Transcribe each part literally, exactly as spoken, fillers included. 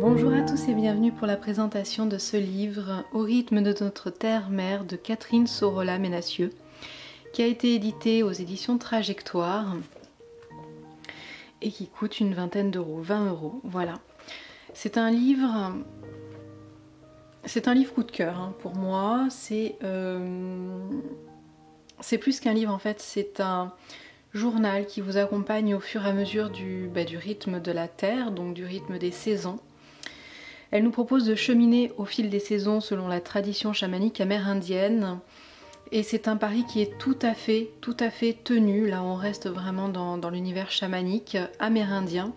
Bonjour à tous et bienvenue pour la présentation de ce livre Au rythme de notre terre-mère de Catherine Sorolla-Menassieux, qui a été édité aux éditions Trajectoire et qui coûte une vingtaine d'euros, vingt euros, voilà. C'est un livre, c'est un livre coup de cœur hein, pour moi. C'est euh, c'est plus qu'un livre en fait, c'est un journal qui vous accompagne au fur et à mesure du, bah, du rythme de la Terre, donc du rythme des saisons. Elle nous propose de cheminer au fil des saisons selon la tradition chamanique amérindienne. Et c'est un pari qui est tout à fait, tout à fait tenu. Là, on reste vraiment dans, dans l'univers chamanique amérindien.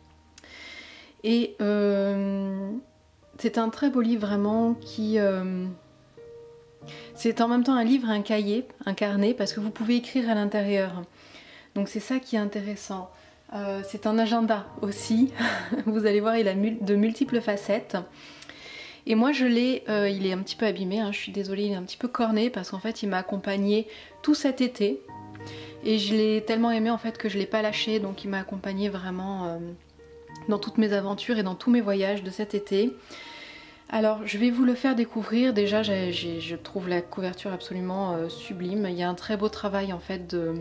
Et euh, c'est un très beau livre vraiment qui... Euh, c'est en même temps un livre, un cahier, un carnet, parce que vous pouvez écrire à l'intérieur. Donc c'est ça qui est intéressant. Euh, c'est un agenda aussi, vous allez voir il a mul de multiples facettes. Et moi je l'ai, euh, il est un petit peu abîmé, hein, je suis désolée, il est un petit peu corné parce qu'en fait il m'a accompagné tout cet été. Et je l'ai tellement aimé en fait que je l'ai pas lâché, donc il m'a accompagné vraiment euh, dans toutes mes aventures et dans tous mes voyages de cet été. Alors je vais vous le faire découvrir, déjà j'ai, j'ai, je trouve la couverture absolument euh, sublime, il y a un très beau travail en fait de...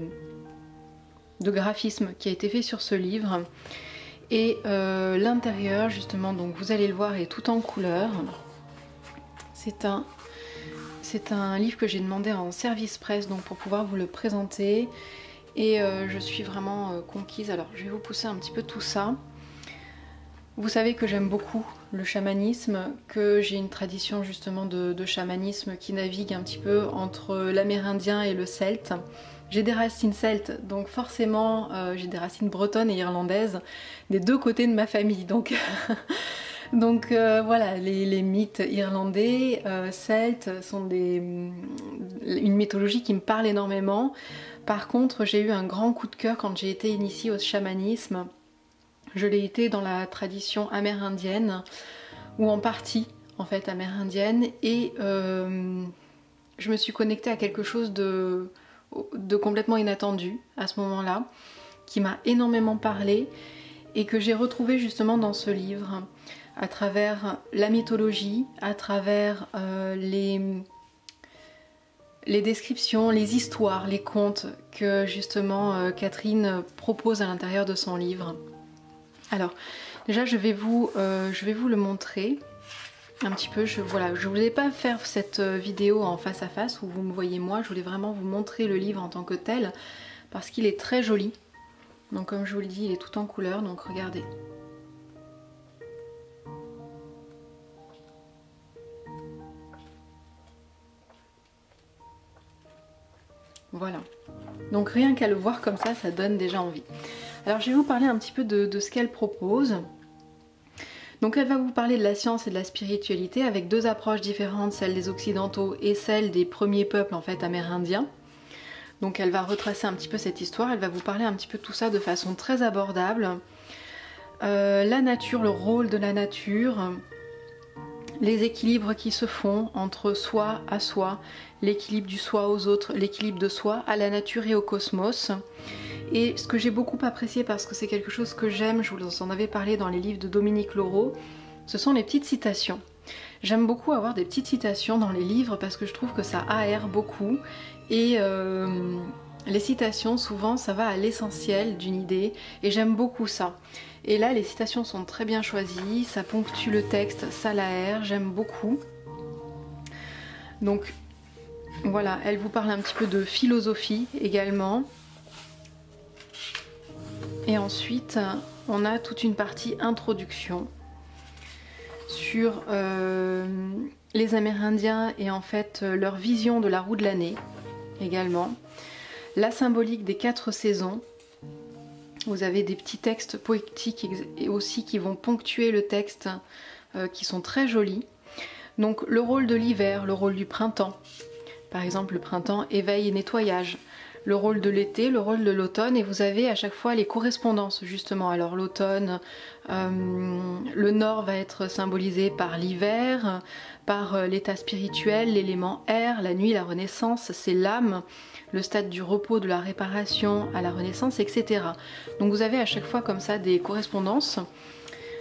de graphisme qui a été fait sur ce livre et euh, l'intérieur justement, donc vous allez le voir, est tout en couleur. C'est un, c'est un livre que j'ai demandé en service presse donc pour pouvoir vous le présenter et euh, je suis vraiment euh, conquise. Alors je vais vous pousser un petit peu tout ça. Vous savez que j'aime beaucoup le chamanisme, que j'ai une tradition justement de, de chamanisme qui navigue un petit peu entre l'amérindien et le celte. J'ai des racines celtes, donc forcément euh, j'ai des racines bretonnes et irlandaises des deux côtés de ma famille. Donc, donc euh, voilà, les, les mythes irlandais, euh, celtes sont des, une mythologie qui me parle énormément. Par contre, j'ai eu un grand coup de cœur quand j'ai été initiée au chamanisme. Je l'ai été dans la tradition amérindienne, ou en partie en fait amérindienne, et euh, je me suis connectée à quelque chose de... de complètement inattendu à ce moment-là, qui m'a énormément parlé et que j'ai retrouvé justement dans ce livre à travers la mythologie, à travers euh, les, les descriptions, les histoires, les contes que justement euh, Catherine propose à l'intérieur de son livre. Alors déjà je vais vous, euh, je vais vous le montrer un petit peu. Je, voilà, je voulais pas faire cette vidéo en face à face où vous me voyez moi, je voulais vraiment vous montrer le livre en tant que tel parce qu'il est très joli. Donc comme je vous le dis, il est tout en couleur, donc regardez. Voilà, donc rien qu'à le voir comme ça, ça donne déjà envie. Alors je vais vous parler un petit peu de, de ce qu'elle propose. Donc elle va vous parler de la science et de la spiritualité avec deux approches différentes, celle des occidentaux et celle des premiers peuples en fait amérindiens. Donc elle va retracer un petit peu cette histoire, elle va vous parler un petit peu de tout ça de façon très abordable. Euh, la nature, le rôle de la nature, les équilibres qui se font entre soi à soi, l'équilibre du soi aux autres, l'équilibre de soi à la nature et au cosmos. Et ce que j'ai beaucoup apprécié parce que c'est quelque chose que j'aime, je vous en avais parlé dans les livres de Dominique Laureau, ce sont les petites citations. J'aime beaucoup avoir des petites citations dans les livres parce que je trouve que ça aère beaucoup et euh, les citations souvent ça va à l'essentiel d'une idée et j'aime beaucoup ça. Et là les citations sont très bien choisies, ça ponctue le texte, ça l'aère, j'aime beaucoup. Donc voilà, elle vous parle un petit peu de philosophie également. Et ensuite, on a toute une partie introduction sur euh, les Amérindiens et en fait leur vision de la roue de l'année également. La symbolique des quatre saisons. Vous avez des petits textes poétiques et aussi qui vont ponctuer le texte, euh, qui sont très jolis. Donc le rôle de l'hiver, le rôle du printemps. Par exemple, le printemps, éveil et nettoyage. Le rôle de l'été, le rôle de l'automne, et vous avez à chaque fois les correspondances justement. Alors l'automne, euh, le nord va être symbolisé par l'hiver, par l'état spirituel, l'élément air, la nuit, la renaissance, c'est l'âme, le stade du repos, de la réparation à la renaissance, et cetera. Donc vous avez à chaque fois comme ça des correspondances.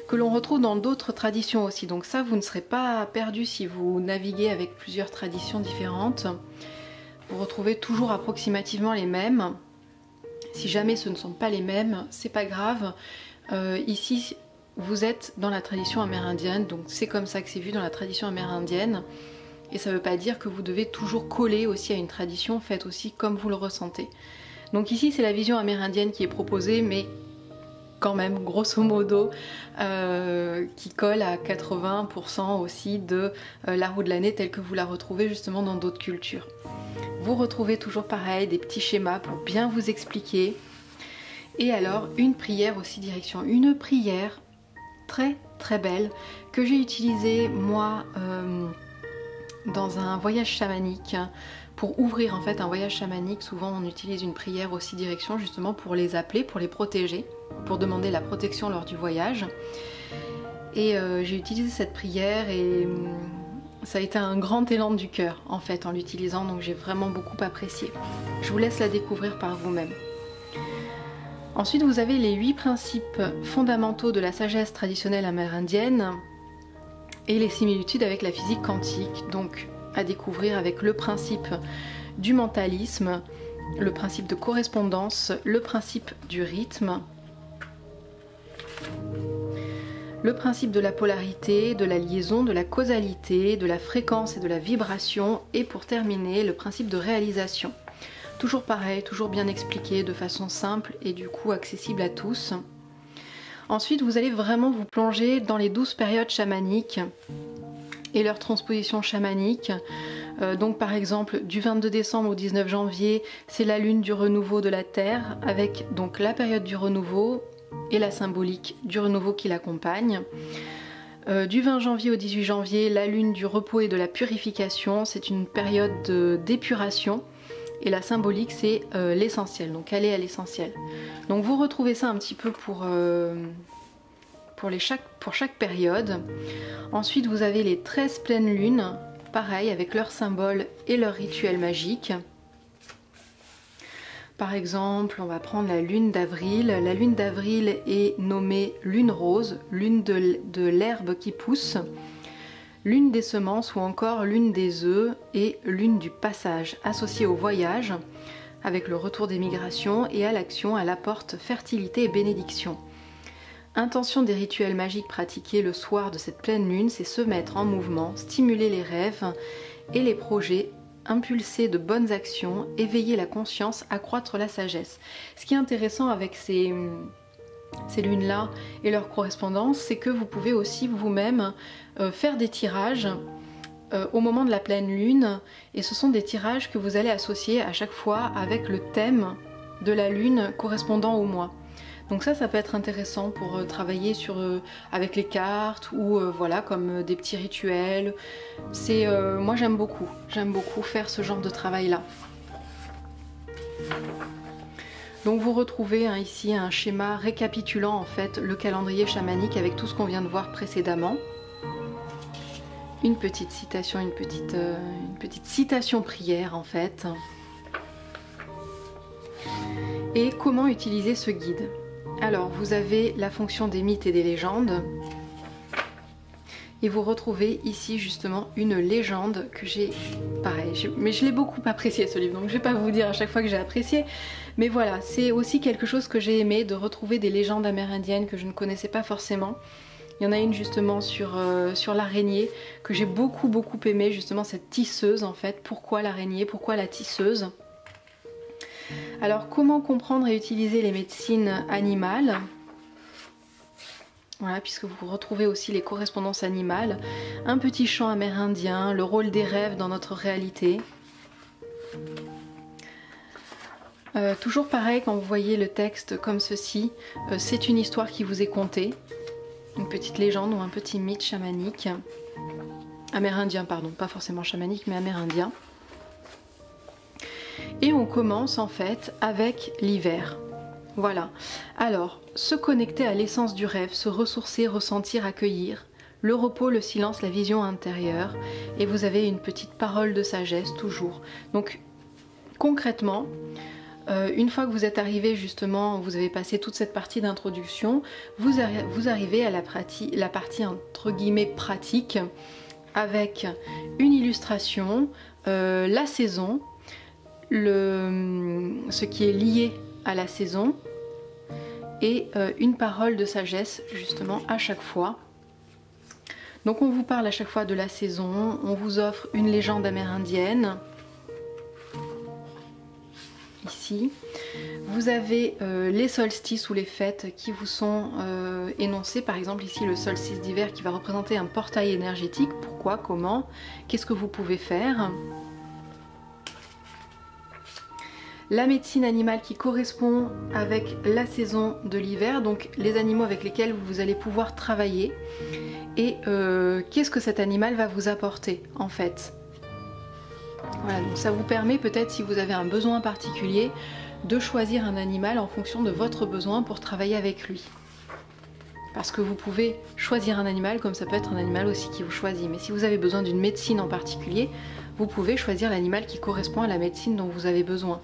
que l'on retrouve dans d'autres traditions aussi. Donc ça, vous ne serez pas perdu si vous naviguez avec plusieurs traditions différentes. Vous retrouvez toujours approximativement les mêmes. Si jamais ce ne sont pas les mêmes, c'est pas grave. Euh, ici, vous êtes dans la tradition amérindienne, donc c'est comme ça que c'est vu dans la tradition amérindienne. Et ça ne veut pas dire que vous devez toujours coller aussi à une tradition, faites aussi comme vous le ressentez. Donc ici, c'est la vision amérindienne qui est proposée, mais quand même, grosso modo, euh, qui colle à quatre-vingts pour cent aussi de euh, la roue de l'année telle que vous la retrouvez justement dans d'autres cultures. Vous retrouvez toujours pareil, des petits schémas pour bien vous expliquer. Et alors, une prière aussi direction. Une prière très très belle que j'ai utilisée moi euh, dans un voyage chamanique. Pour ouvrir en fait un voyage chamanique, souvent on utilise une prière aussi direction justement pour les appeler, pour les protéger, pour demander la protection lors du voyage. Et euh, j'ai utilisé cette prière et euh, ça a été un grand élan du cœur en fait en l'utilisant, donc j'ai vraiment beaucoup apprécié. Je vous laisse la découvrir par vous-même. Ensuite, vous avez les huit principes fondamentaux de la sagesse traditionnelle amérindienne et les similitudes avec la physique quantique, donc à découvrir avec le principe du mentalisme, le principe de correspondance, le principe du rythme, le principe de la polarité, de la liaison, de la causalité, de la fréquence et de la vibration, et pour terminer, le principe de réalisation. Toujours pareil, toujours bien expliqué de façon simple et du coup accessible à tous. Ensuite, vous allez vraiment vous plonger dans les douze périodes chamaniques et leur transposition chamanique. Euh, donc par exemple du vingt-deux décembre au dix-neuf janvier, c'est la lune du renouveau de la Terre, avec donc la période du renouveau et la symbolique du renouveau qui l'accompagne. Euh, du vingt janvier au dix-huit janvier, la lune du repos et de la purification, c'est une période d'épuration. Et la symbolique c'est euh, l'essentiel, donc aller à l'essentiel. Donc vous retrouvez ça un petit peu pour... Euh, Pour, les chaque, pour chaque période. Ensuite vous avez les treize pleines lunes, pareil avec leurs symboles et leurs rituels magiques. Par exemple, on va prendre la lune d'avril. La lune d'avril est nommée lune rose, lune de, de l'herbe qui pousse, lune des semences ou encore lune des œufs et lune du passage, associée au voyage avec le retour des migrations et à l'action, elle apporte fertilité et bénédiction. Intention des rituels magiques pratiqués le soir de cette pleine lune, c'est se mettre en mouvement, stimuler les rêves et les projets, impulser de bonnes actions, éveiller la conscience, accroître la sagesse. Ce qui est intéressant avec ces, ces lunes-là et leur correspondance, c'est que vous pouvez aussi vous-même euh, faire des tirages euh, au moment de la pleine lune, et ce sont des tirages que vous allez associer à chaque fois avec le thème de la lune correspondant au mois. Donc ça, ça peut être intéressant pour euh, travailler sur, euh, avec les cartes ou euh, voilà, comme euh, des petits rituels. C'est, euh, moi j'aime beaucoup, j'aime beaucoup faire ce genre de travail-là. Donc vous retrouvez hein, ici un schéma récapitulant en fait le calendrier chamanique avec tout ce qu'on vient de voir précédemment. Une petite citation, une petite, euh, une petite citation prière en fait. Et comment utiliser ce guide ? Alors, vous avez la fonction des mythes et des légendes. Et vous retrouvez ici justement une légende que j'ai, pareil, je, mais je l'ai beaucoup apprécié ce livre, donc je vais pas vous dire à chaque fois que j'ai apprécié. Mais voilà, c'est aussi quelque chose que j'ai aimé, de retrouver des légendes amérindiennes que je ne connaissais pas forcément. Il y en a une justement sur, euh, sur l'araignée, que j'ai beaucoup beaucoup aimé, justement cette tisseuse en fait. Pourquoi l'araignée? Pourquoi la tisseuse? Alors comment comprendre et utiliser les médecines animales? Voilà, puisque vous retrouvez aussi les correspondances animales, un petit chant amérindien, le rôle des rêves dans notre réalité. Euh, toujours pareil, quand vous voyez le texte comme ceci, euh, c'est une histoire qui vous est contée, une petite légende ou un petit mythe chamanique, amérindien pardon, pas forcément chamanique mais amérindien. Et on commence en fait avec l'hiver. Voilà. Alors, se connecter à l'essence du rêve, se ressourcer, ressentir, accueillir, le repos, le silence, la vision intérieure, et vous avez une petite parole de sagesse toujours. Donc, concrètement, euh, une fois que vous êtes arrivé justement, vous avez passé toute cette partie d'introduction, vous, arri vous arrivez à la, la partie entre guillemets pratique avec une illustration, euh, la saison, le, ce qui est lié à la saison et euh, une parole de sagesse justement à chaque fois. Donc on vous parle à chaque fois de la saison, on vous offre une légende amérindienne. Ici, vous avez euh, les solstices ou les fêtes qui vous sont euh, énoncés. Par exemple ici le solstice d'hiver qui va représenter un portail énergétique. Pourquoi, comment, qu'est-ce que vous pouvez faire. La médecine animale qui correspond avec la saison de l'hiver, donc les animaux avec lesquels vous allez pouvoir travailler. Et euh, qu'est-ce que cet animal va vous apporter en fait. Voilà, donc ça vous permet peut-être, si vous avez un besoin particulier, de choisir un animal en fonction de votre besoin pour travailler avec lui. Parce que vous pouvez choisir un animal comme ça peut être un animal aussi qui vous choisit. Mais si vous avez besoin d'une médecine en particulier, vous pouvez choisir l'animal qui correspond à la médecine dont vous avez besoin.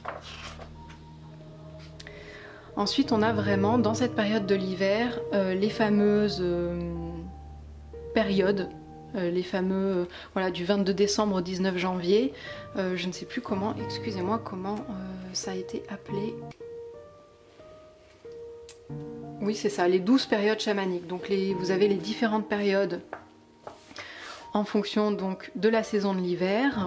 Ensuite, on a vraiment, dans cette période de l'hiver, euh, les fameuses euh, périodes, euh, les fameux, euh, voilà, du vingt-deux décembre au dix-neuf janvier, euh, je ne sais plus comment, excusez-moi, comment euh, ça a été appelé. Oui, c'est ça, les douze périodes chamaniques. Donc les, vous avez les différentes périodes en fonction donc de la saison de l'hiver.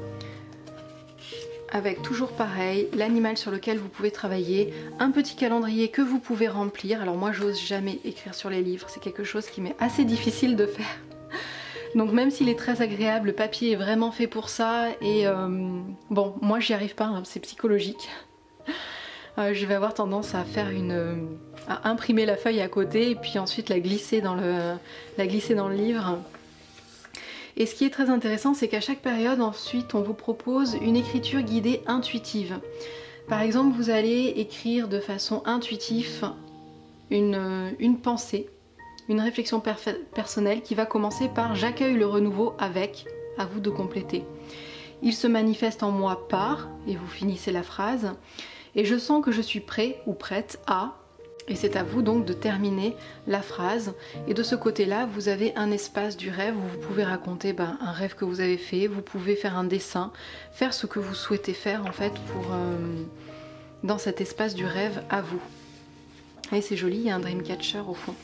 Avec toujours pareil, l'animal sur lequel vous pouvez travailler, un petit calendrier que vous pouvez remplir. Alors moi j'ose jamais écrire sur les livres, c'est quelque chose qui m'est assez difficile de faire. Donc même s'il est très agréable, le papier est vraiment fait pour ça et euh, bon, moi j'y arrive pas, hein, c'est psychologique. Euh, je vais avoir tendance à faire une... à imprimer la feuille à côté et puis ensuite la glisser dans le, la glisser dans le livre. Et ce qui est très intéressant, c'est qu'à chaque période, ensuite, on vous propose une écriture guidée intuitive. Par exemple, vous allez écrire de façon intuitive une, une pensée, une réflexion personnelle qui va commencer par « J'accueille le renouveau avec », à vous de compléter. « Il se manifeste en moi par », et vous finissez la phrase, « et je sens que je suis prêt ou prête à », et c'est à vous donc de terminer la phrase. Et de ce côté-là, vous avez un espace du rêve où vous pouvez raconter ben, un rêve que vous avez fait, vous pouvez faire un dessin, faire ce que vous souhaitez faire en fait pour, euh, dans cet espace du rêve à vous. Et c'est joli, il y a un Dreamcatcher au fond.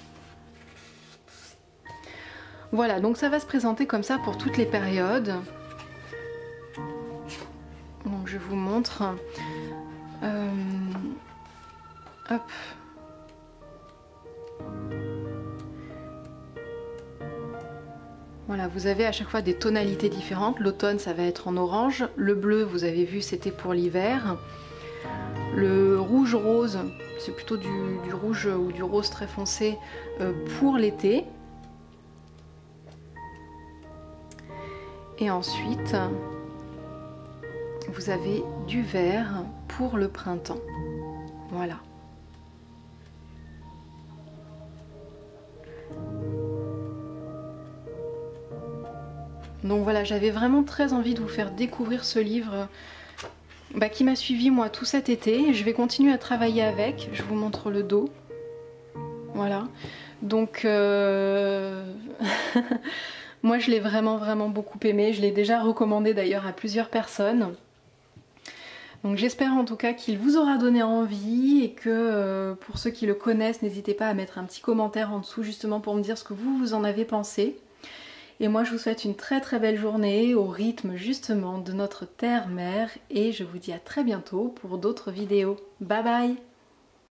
Voilà, donc ça va se présenter comme ça pour toutes les périodes. Donc je vous montre. Euh, hop. Voilà, vous avez à chaque fois des tonalités différentes. L'automne, ça va être en orange. Le bleu, vous avez vu, c'était pour l'hiver. Le rouge-rose, c'est plutôt du, du rouge ou du rose très foncé euh, pour l'été. Et ensuite, vous avez du vert pour le printemps. Voilà. Donc voilà, j'avais vraiment très envie de vous faire découvrir ce livre bah, qui m'a suivi moi tout cet été. Je vais continuer à travailler avec, je vous montre le dos. Voilà, donc euh... moi je l'ai vraiment vraiment beaucoup aimé. Je l'ai déjà recommandé d'ailleurs à plusieurs personnes. Donc j'espère en tout cas qu'il vous aura donné envie et que euh, pour ceux qui le connaissent, n'hésitez pas à mettre un petit commentaire en dessous justement pour me dire ce que vous, vous en avez pensé. Et moi je vous souhaite une très très belle journée au rythme justement de notre terre-mère et je vous dis à très bientôt pour d'autres vidéos. Bye bye!